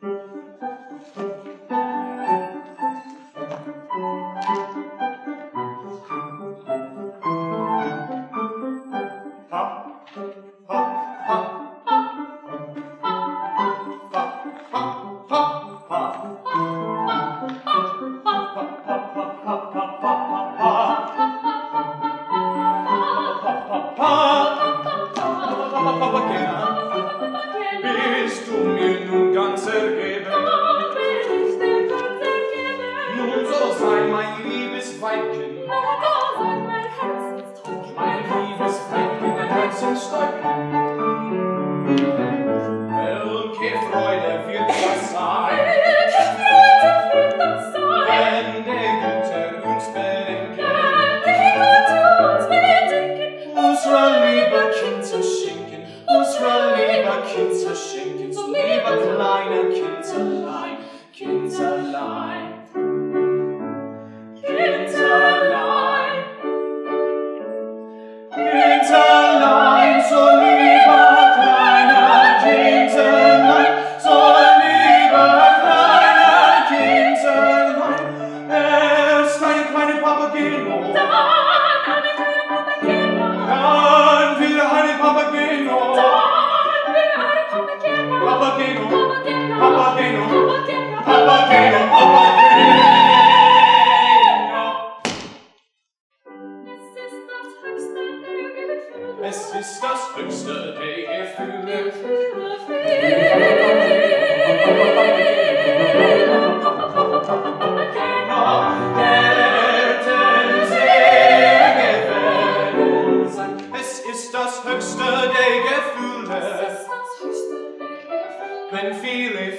Bist du mir nun ganz ergeben? Doch bin ich dir ganz ergeben. Nun so sei mein liebes Weibchen, Nun so sei mein Herzenstäubchen, mein liebes Weibchen, mein Herzenstäubchen. Welche Freude wird das sein, welche Freude wird das sein, wenn der Güte uns bedenken, unserer lieber Kind zu schenken, unserer lieber Kind zu schenken, so lieber kleiner Kinderlein, Kinderlein, Kinderlein, Kinderlein, so lieber kleiner Kinderlein, so lieber kleiner Kinderlein, erst eine kleine Papageno, dann eine kleine Papageno, dann wieder eine Papageno, dann wieder eine Papageno, Papageno, Papageno, Papageno, Papageno, Papageno, Papageno. Es ist das höchste der Gefühle. Es ist das höchste der Gefühle. Wenn viele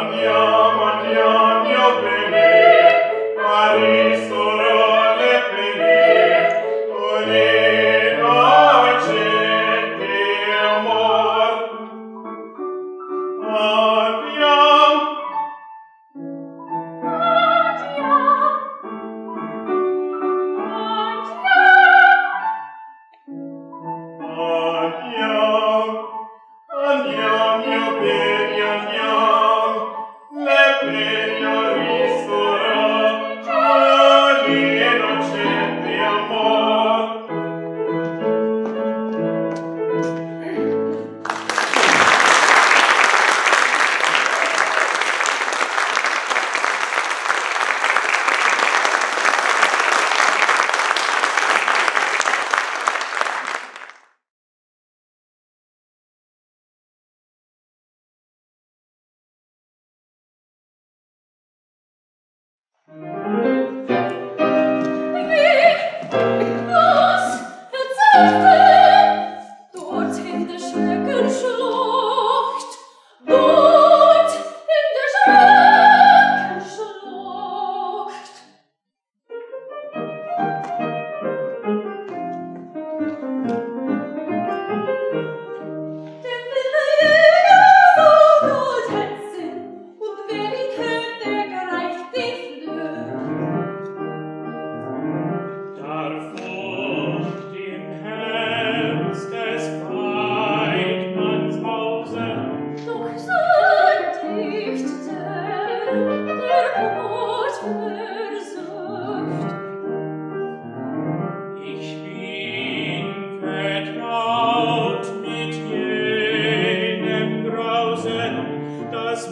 Andiamo, andiamo, io bene, a ristorare le pene, Olino accende amor. Andiamo, andiamo, io bene, andiamo, le pene a ristorare, Olino accende amor. Dort in der Schreckenschlucht, dort in der Schreckenschlucht. Der wilde Jäger soll gut hetzen, und wer ihn hört, der greift die Flöhe. Darfurt im Herbst des Weidmannshausen, Doch so dicht der Ort versucht. ich bin vertraut mit jenem Grausen, das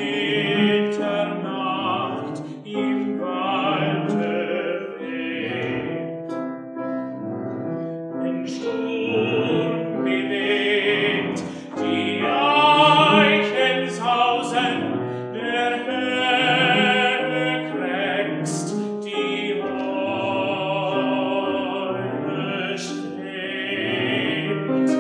Mitternacht im Walde weht. Wenn Sturm bewegt die Eichen sausen, der Höhe krächzt, die Heule steht.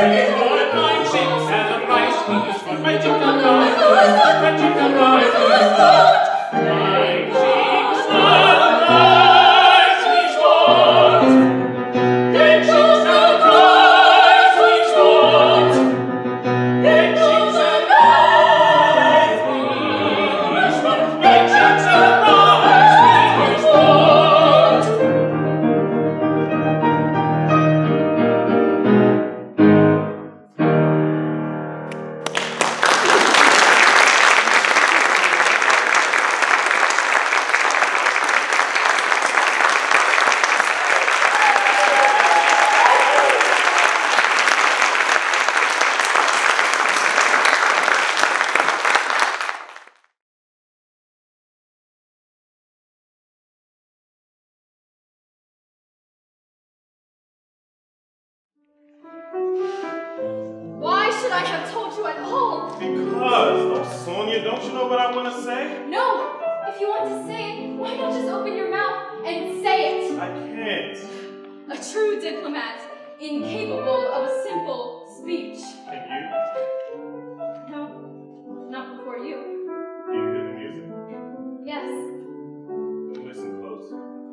Why should I have told you at all? Because, oh Sonia, don't you know what I want to say? No! If you want to say it, why not just open your mouth and say it? I can't. A true diplomat, incapable of a simple speech. And you? No, not before you. Do you hear the music? Yes. Then listen close.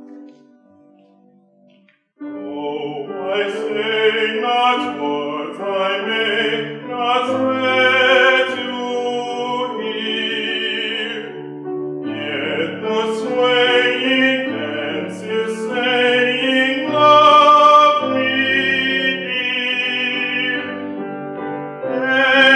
Oh, I say not what I may not swear to hear, yet the swaying dance is saying, love me, dear.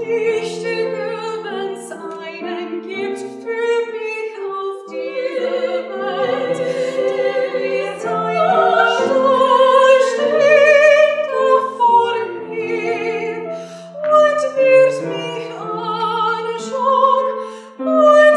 Wichtige, wenn's einen gibt für mich auf dieser Welt, der wie seiner Stuhl steht vor mir und wird mich anschauen und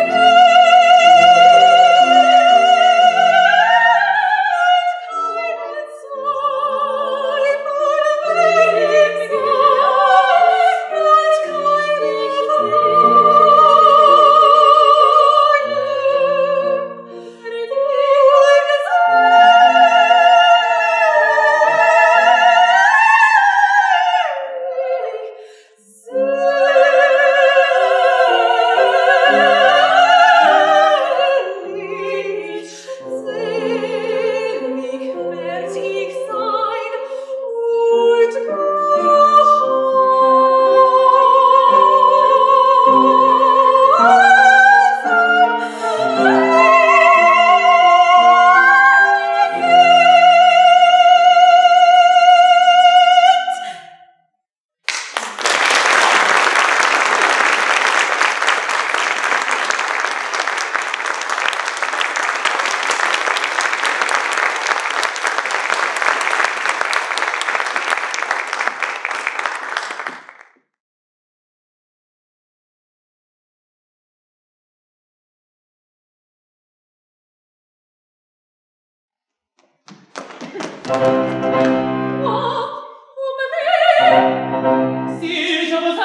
Si je vous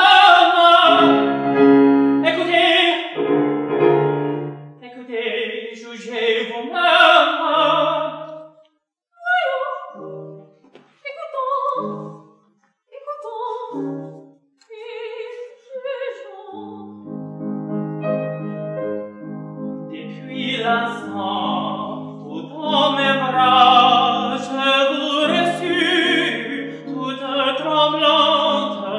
aime, écoutez, jugez vous-même. Écoutons, et jugeons. Depuis l'instant où dans mes bras je vous reçus, toute tremblante,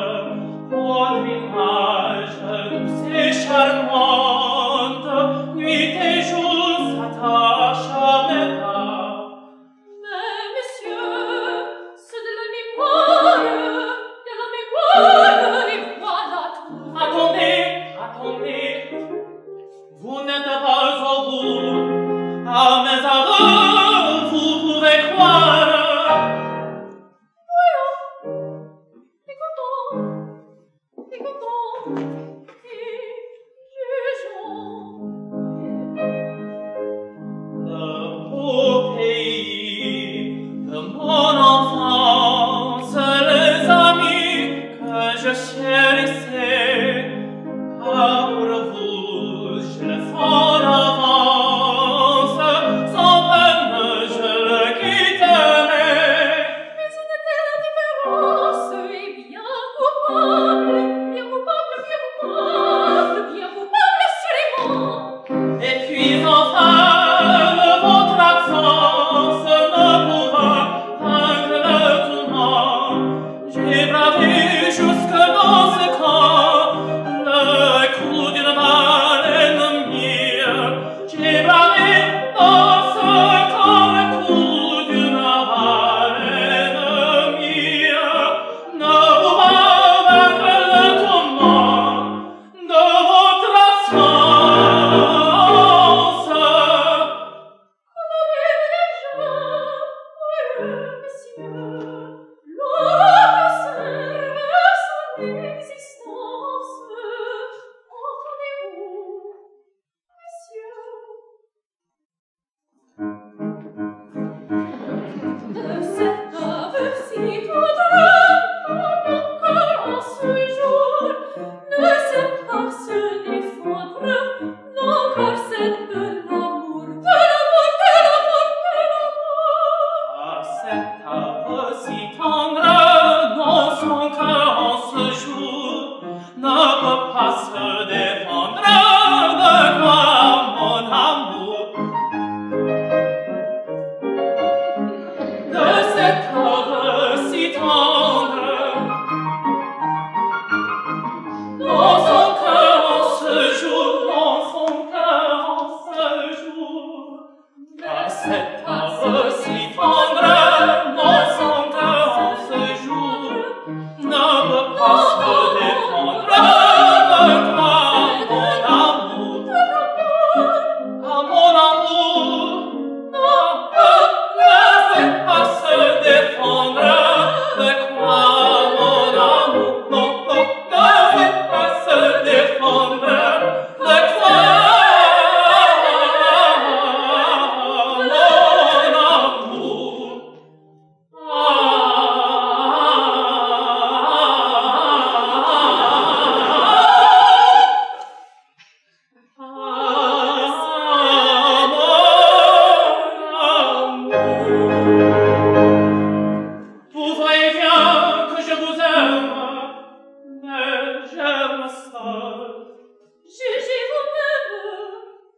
seul. Jugez vous-même.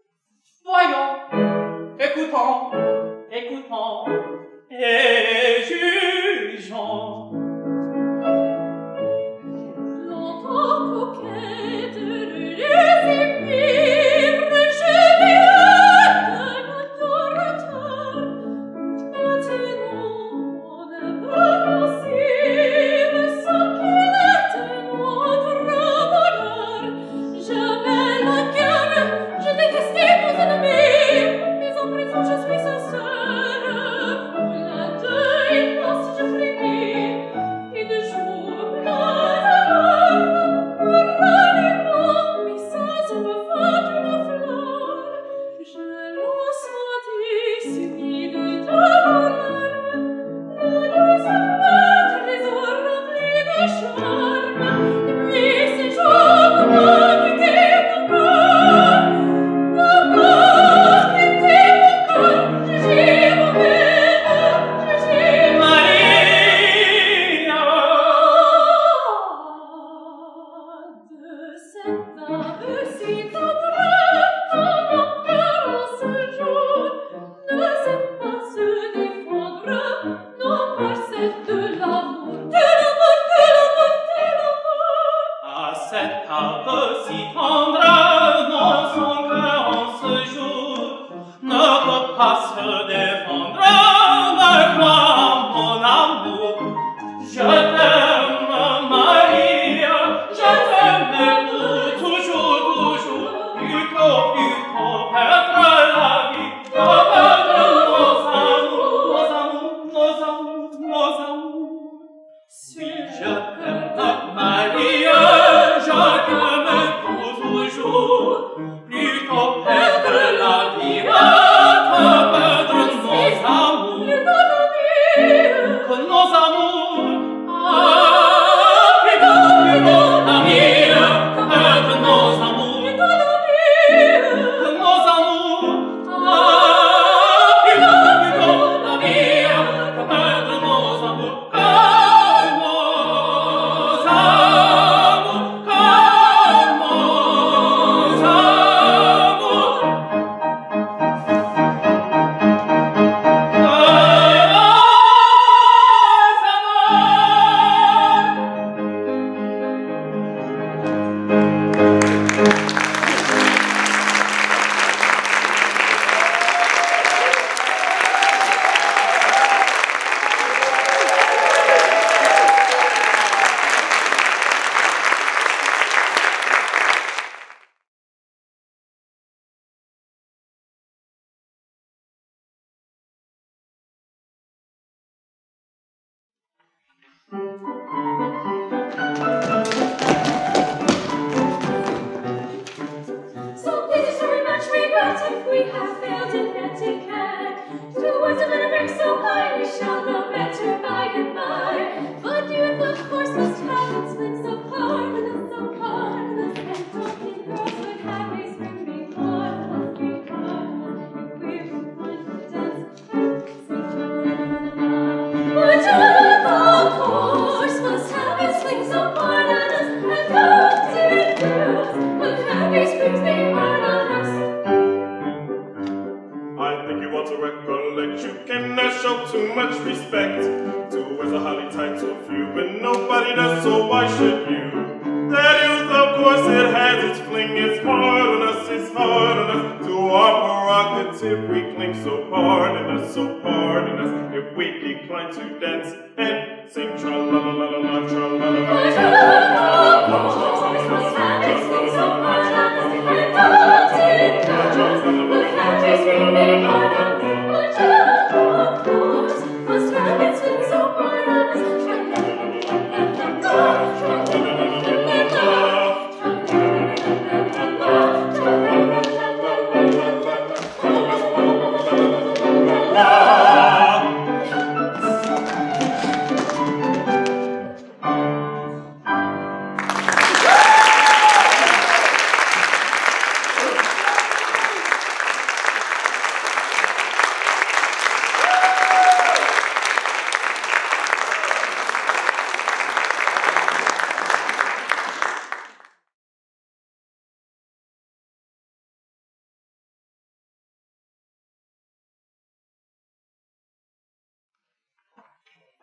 Voyons, écoutons, écoutons et jugeons. Longtemps coquette, heureuse et vivre, je vais hâte notre retour. Maintenant, on a pensé, sans qu'il atteigne notre bonheur. Jamais la guerre, je détestais vos ennemis, mais en prison je suis sincère. Pour la deuil, pense je frémis, et de jour plein d'amour, pour ralliement, mes sens me font une fleur. Je l'en sentis subide devant l'arme, la douce fête, les ors remplis de charme, et puis ces jours m'ont quitté mon corps. D'abord quitté mon corps, jugez vous-même, jugez Maria, de cette ave si tendre, dans mon cœur en ce jour, ne sait pas se défendre, non par celle de l'amour, de l'amour, de l'amour, de l'amour. à cette ave si tendre, dans son cœur en ce jour, ne peut pas se défendre, me crois mon amour. Je t'aime, Maria, je t'aime pour toujours, toujours, plutôt perdre la vie, que perdre nos amours, nos amours, nos amours. Si je t'aime, Maria, je t'aime pour toujours, plutôt perdre la vie, que perdre nos amours, que nos amours. Ah, plutôt la vie, que perdre nos amours, que nos amours. Ah, plutôt la vie, que perdre nos amours, que nos amours, que nos amours. So please is very much regret if we have failed in etiquette. Towards a little rank so high, we shall know better by and by. But youth, of course, must have its flings of hardness, of hardness. And talking girls would have a spring be hardness, be hardness. If we were blind for dance, but youth, of course, must have its flings of hardness. And talking girls would have a spring be hardness. I think you ought to recollect you cannot show too much respect to as a highly titled few, but nobody does, so why should you? That youth, of course, it has its fling, it's hard on us, it's hard on us. To our prerogative we cling, so pardon us, if we decline to dance and sing tra-la-la-la-la-la,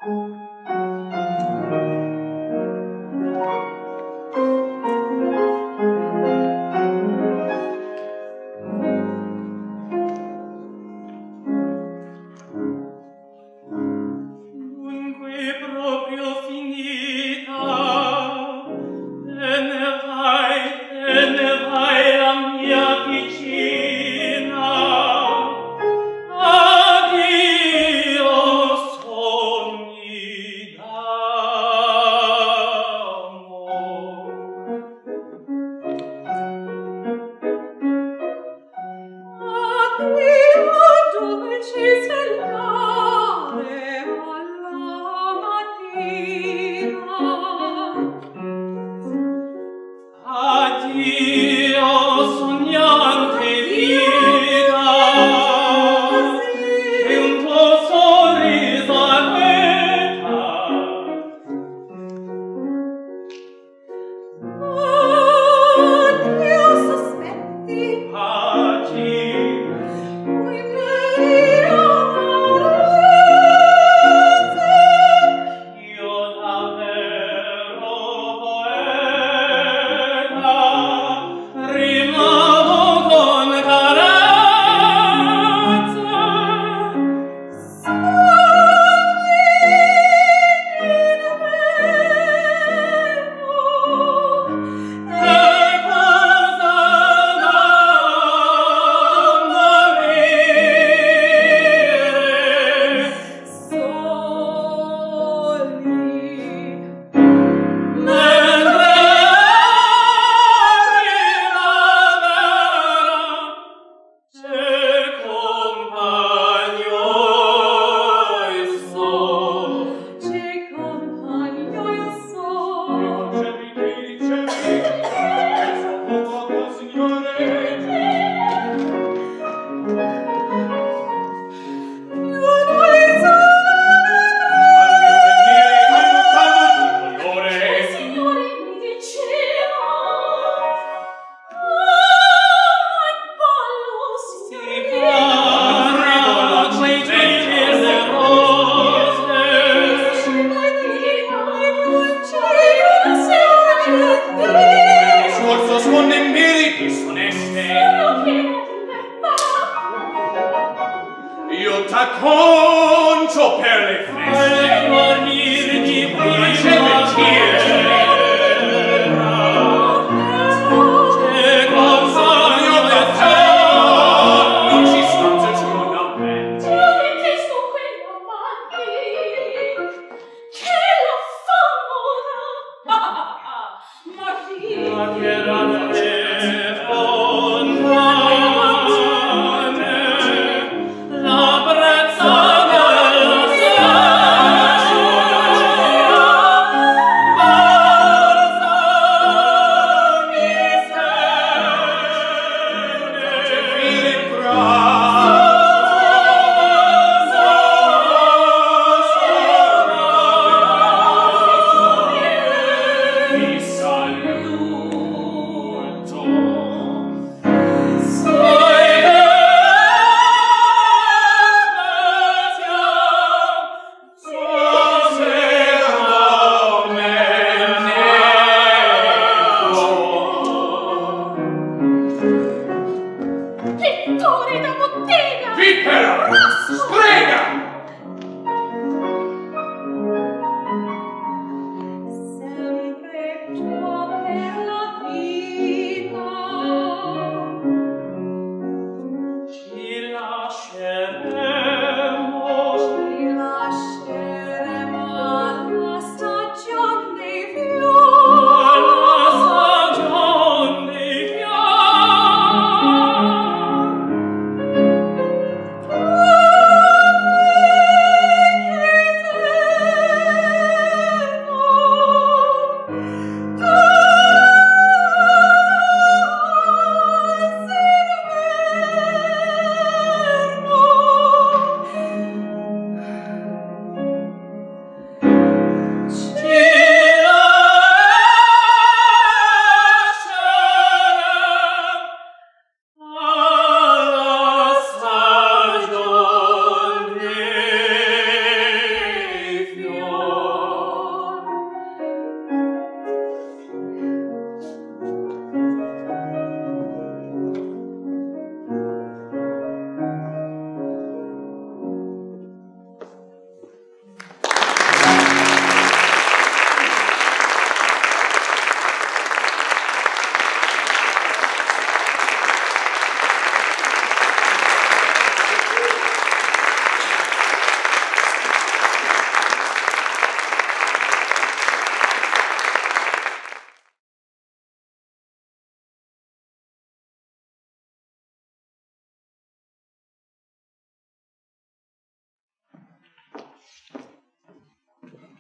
La brezza del cielo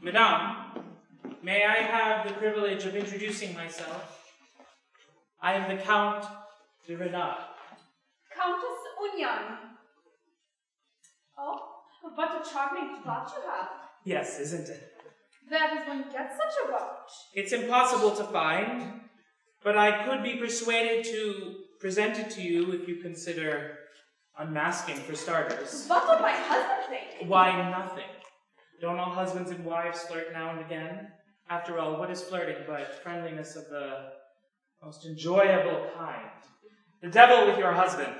Madame, may I have the privilege of introducing myself? I am the Count de Renard. Countess Unyan. Oh, what a charming plot you have. Yes, isn't it? Where does one get such a watch? It's impossible to find, but I could be persuaded to present it to you if you consider unmasking for starters. What would my husband think? Why, nothing. Don't all husbands and wives flirt now and again? After all, what is flirting but friendliness of the most enjoyable kind? The devil with your husband.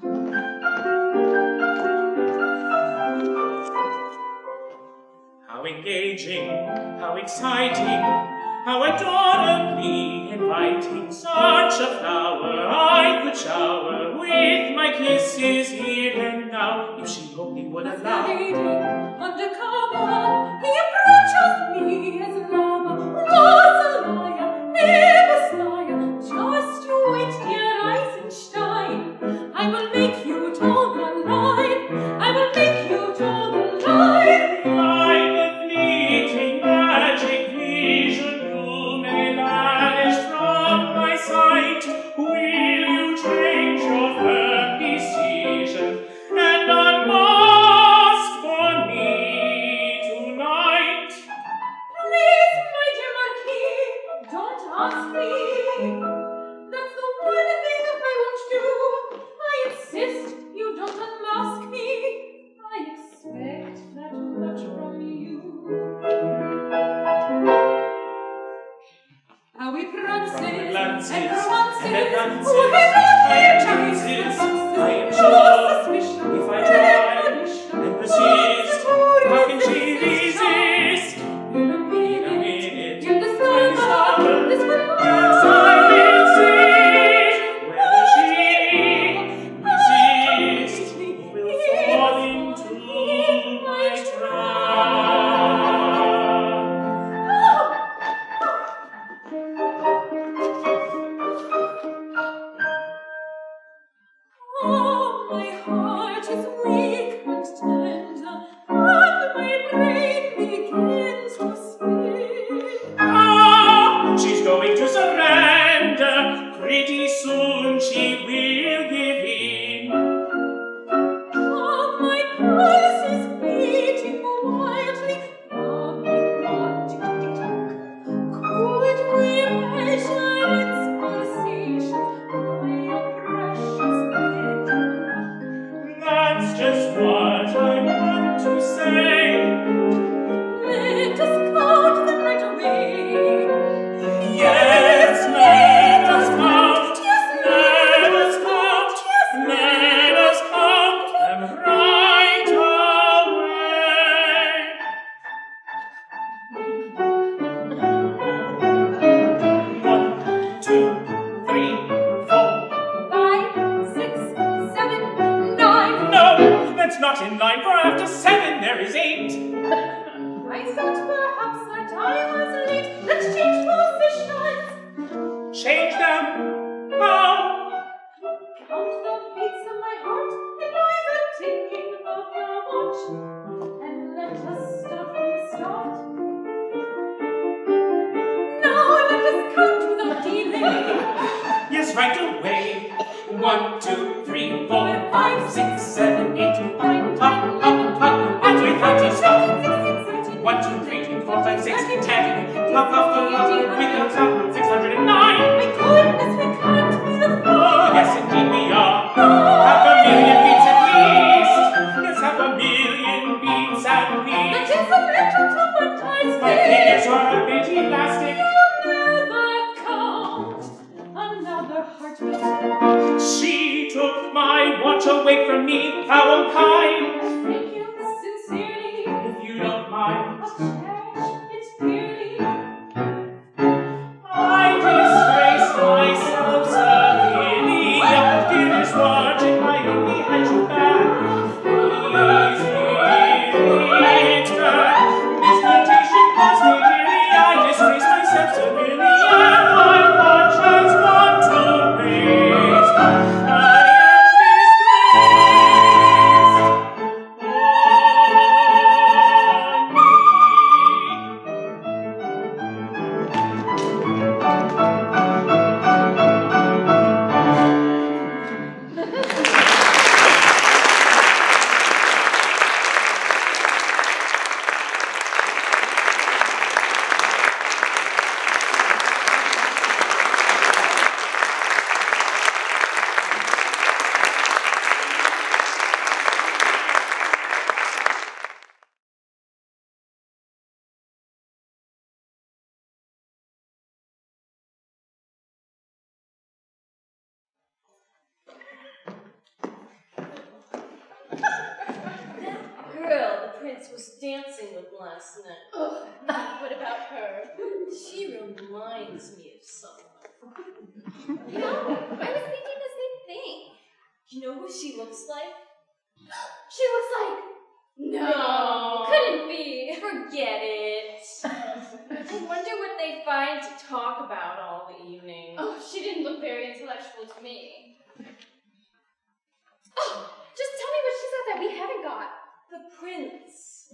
How engaging, how exciting, how adorably inviting. Such a flower I could shower with my kisses here and now, if she only would allow. Undercover, he approaches me as lava. Rosalia, Messiah, just you wait, dear Eisenstein. I will make you toe the line. I will make you toe the line. Like a fleeting magic vision, you may vanish from my sight. Will you change your firm decision and unmask for me tonight? Please, my dear Marquis, don't ask me. That's the one thing I won't do. I insist you don't unmask me. I expect that much from you. How we prances and Glances romances, and dances, who have I am only chances, chances, I am no sure, suspicion, if I try premonition, and persist, how can she resist? resist? In a minute, in the summer, summer, this will yes, I will see whether she resists or will fall into my trap. Oh, my heart is weak and tender, and my brain begins to spin. Ah, she's going to surrender. Pretty soon she will give in. Oh, my pulse is beating wildly, round and round, tick-tick-tock. Could we measure its pulsations by a precious little clock? That's just what I want to say. Let us count them right away. Yes, let us count. Yes, Let us count. Let us count them right away. 1, 2, 3, 4. 5, 6, 7, 9. No, that's not in line, for after 7 there is 8. I thought perhaps that I was late. Let's change positions. Change them. How? Count the beats of my heart and by the ticking of your watch. And let us start from the start. Now let us count without delay. Yes, right away. 1, 2, 3, 4, 5, 6, 7, 8. 9, 10, Up, 11, up, up, and we can't 12, stop. 13, 16, 17, 1, 2, 3, 4, 5, 6, 10. 10. Up, up, up, up, we can't stop. 609. My goodness, we can't be the Oh, yes, indeed we are. Half a million beats at least. Yes, half a million beats at That least. is a little traumatized. My fingers are a bit elastic. Never count another heartbeat. She took my watch away from me. How unkind. Thank you sincerely. If you don't mind. I'll cherish it dearly. I disgrace myself severely. Dearest watch, if I only had you back. Please give it back. This flirtation cost me dearly. I disgrace myself severely, and my watch has gone to waste. I am disgraced. Oh, me. Prince was dancing with last night. Oh, what about her? She reminds me of someone. You know, I was thinking the same thing. You know who she looks like? She looks like... No, couldn't be. Forget it. I wonder what they find to talk about all the evening. Oh, she didn't look very intellectual to me. Oh, just tell me what she said that we haven't got. The prince.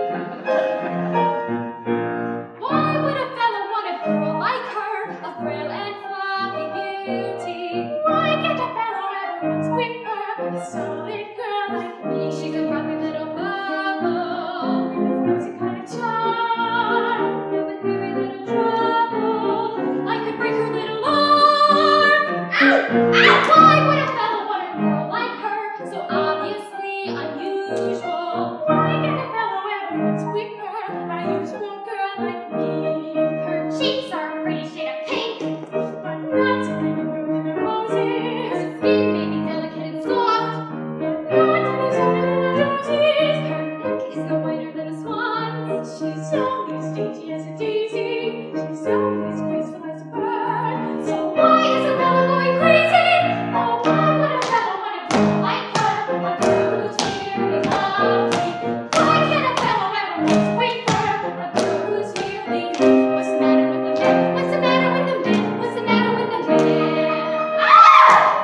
Why would a fellow want a girl like her, of frail and fluffy beauty? Why can't a fellow ever once with her, a solid girl like me? She's a rocky little bubble, with rosy kind of charm, and with very little trouble, I could break her little arm. Ow! Ow! Why would a fellow want a girl like her, so obviously unusual? Why can't a fellow ever once with her, a usual girl like me? Her cheeks are a pretty shade of pink, but not any blue than roses. Her skin may be delicate and soft, but not any softer than a roses. Her neck is no whiter than a swan's. She's always dainty as a daisy. She's always graceful as a bird. So why is a fellow going crazy? Oh, why would a fellow want a girl like her? A girl who's really lovely. Why can't a fellow ever once wait for her? A girl who's really neat. What's the matter with the man? What's the matter with the man? What's the matter with the man? Ah!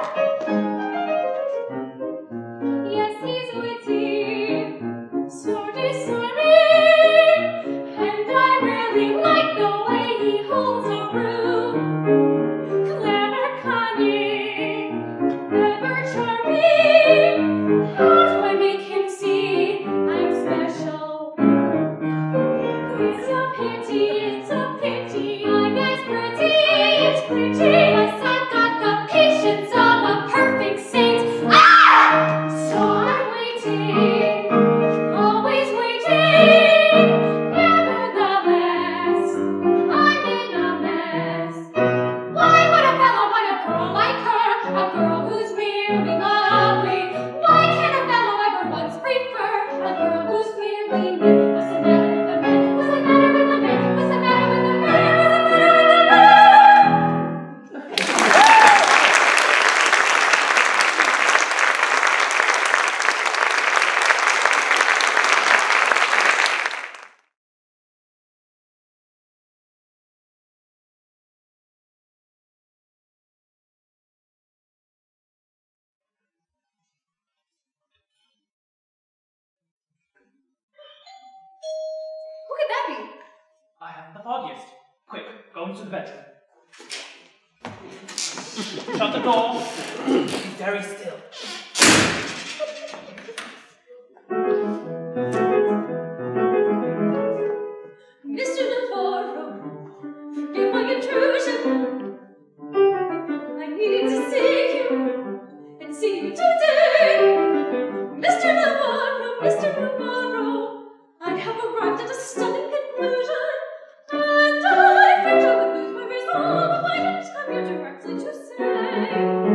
Yes, he's witty, so disarming, and I really like the way he holds a room. Clever, cunning, ever charming. How do I make him see I'm special? It's a pity, I'm as pretty, yes, I've got the patience of a perfect saint. Ah! So I'm waiting, always waiting. Nevertheless, I'm in a mess. Why would a fellow want a girl like her, a girl who's really lovely? Why can't a fellow ever once prefer a girl who's really neat? What's the matter with the man? What's the matter with the man? What's the matter with the man? What's the matter with the man? Who could that be? I haven't the foggiest. Quick, go into the bedroom. Shut the door. Be very still. Mr. Navarro, forgive my intrusion. I need to see you and see you today. Mr. Navarro, I have arrived at a stunning conclusion, and I fear to lose my resolve if I didn't come here directly to say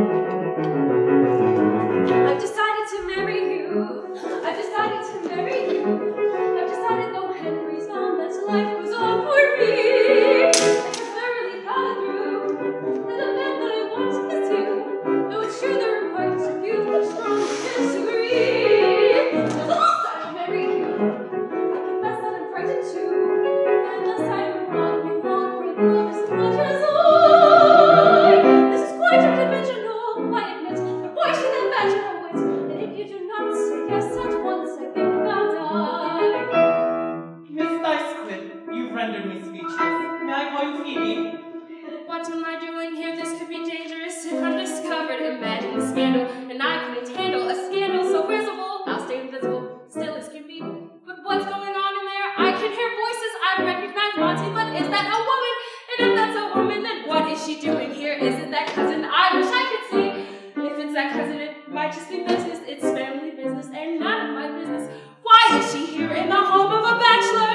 I've decided to marry you. I've decided to marry you. I've decided though Henry's gone that life goes on for me. I have thoroughly thought it through, and the man that I want is you. Though it's true there are parts of you that strongly disagree. Unless I'll marry you, I confess that I'm frightened too. Unless I am wrong, you won't bring love as much as I. This is quite unconventional, I admit, but why should that badge your wit? And if you do not say yes at once, I think I'll die. Miss Icecliffe, you've rendered me speechless. May I call you Phoebe? What am I doing here? This could be dangerous if I'm discovered. Imagine the scandal, and I couldn't handle a scandal so visible. I'll stay invisible, still as can be. But what's going on in there? I can hear voices. I recognize Monty, but is that a woman? And if that's a woman, then what is she doing here? Is it that cousin? I wish I could see. If it's that cousin, it might just be business. It's family business and none of my business. Why is she here in the home of a bachelor?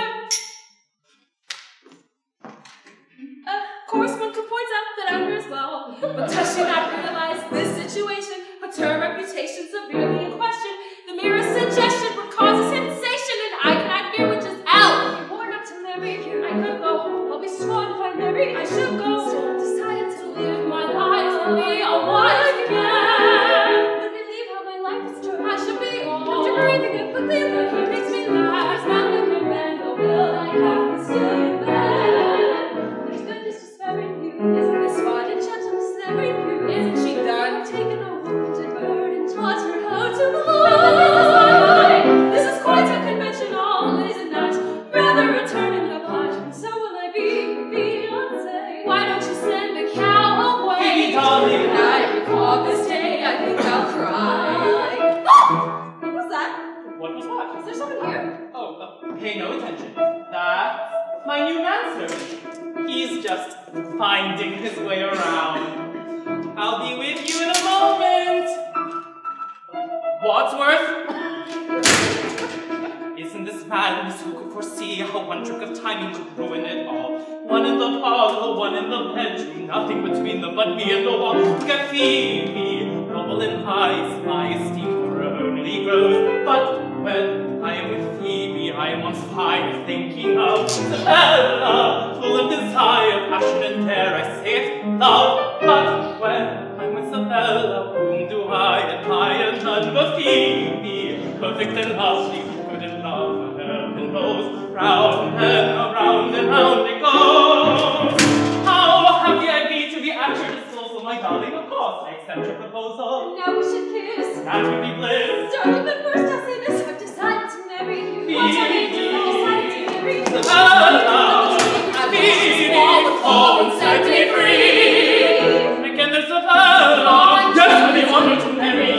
Of course, one could point out that I'm here as well. But does she not realize this situation puts her reputation severely in question? The merest suggestion would cause a sensation, and I marry, I should go. Decided to live my life for me, a wife again. Would believe how my life is turned. I should be after breathing and quickly, but he makes me laugh. Not looking back, oh, will I have to see you back? There's goodness just very few. Isn't this fine and gentleness very few? Isn't she done? Taken a wounded bird and taught her how to fly. This is quite unconventional, is it not? Rather a turn in the pageant, so will I be Beyonce. Why don't you send the cow away? Baby darling, when I recall this day, I think I'll cry. What was that? What was what? Is there someone here? Oh, pay no attention. That's my new manservant. He's just finding his way around. I'll be with you in a moment. Wadsworth? Isn't this madness? Who could foresee how one trick of timing could ruin it all? One in the parlor, one in the bedroom, nothing between them but me and the wall. Look at Phoebe, noble and pious, my esteem for her only grows. But when I am with Phoebe, I am on fire, thinking of Isabella, full of desire, passion and dare, I say it, love. But when I'm with Isabella, whom do I admire? None but Phoebe, perfect and lovely, good in love, heaven knows. Round and round it goes. How happy I'd be to be at your disposal, my darling. Of course, I accept your proposal. Now we should kiss. That would be bliss. Darling, but first I'll say this. I've decided to marry you. What I need to know, decided to marry you. Phoebe, oh, set me free. Again, there's a bell. Yes, I want to marry